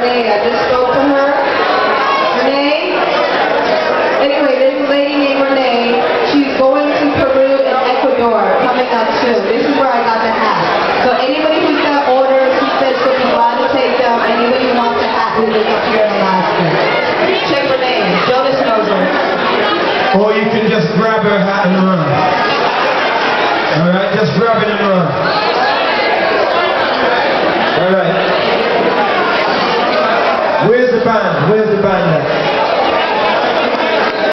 Renee. I just spoke to her. Renee? Anyway, there's a lady named Renee. She's going to Peru and Ecuador coming up soon. This is where I got the hat. So anybody who's got orders, he says she'll be glad to take them. Anybody who wants a hat who lives up here in Alaska. Check Renee. Jonas knows her. Or you can just grab her hat and run. Alright, just grab it and run. Alright. Where's the band? Where's the band at?